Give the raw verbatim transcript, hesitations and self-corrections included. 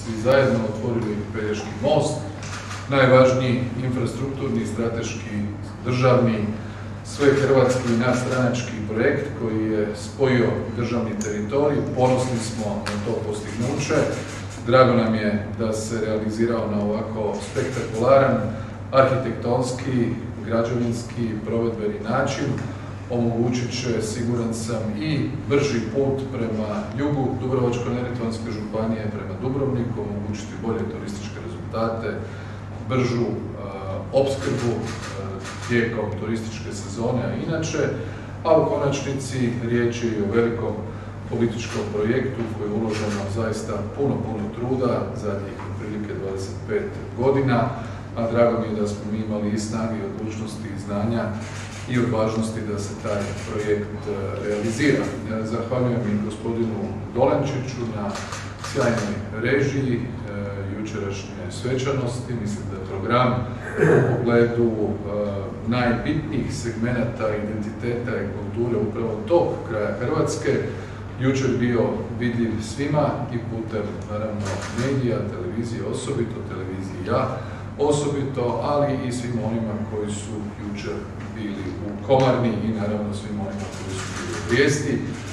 svi zajedno otvorili Pelješki most, najvažniji infrastrukturni, strateški, državni, svehrvatski i nadstranački projekt koji je spojio državni teritorij. Ponosni smo na to postignuće. Drago nam je da se realizirao na ovako spektakularan, arhitektonski, građevinski, provedbeni način. Omogućit će, siguran sam, i brži put prema jugu Dubrovačko-neretvanske županije, prema Dubrovniku, omogućiti bolje turističke rezultate, bržu uh, opskrbu uh, tijekom turističke sezone, a inače, a u konačnici riječ je i o velikom političkom projektu koji je uloženo zaista puno, puno truda, zadnjih otprilike dvadeset pet godina, a drago mi je da smo mi imali i snage, i odlučnosti, i znanja, i odvažnosti da se taj projekt realizira. Zahvaljujem i gospodinu Dolenčiću na sjajnoj režiji jučerašnje svečanosti. Mislim da je program u pogledu najbitnijih segmenata identiteta i kulture upravo tog kraja Hrvatske jučer bio vidljiv svima i putem, naravno, medija, televizije osobito, televizija osobito, ali i svim onima koji su jučer bili u Komarni i naravno svim onima koji su bili u Brijesti.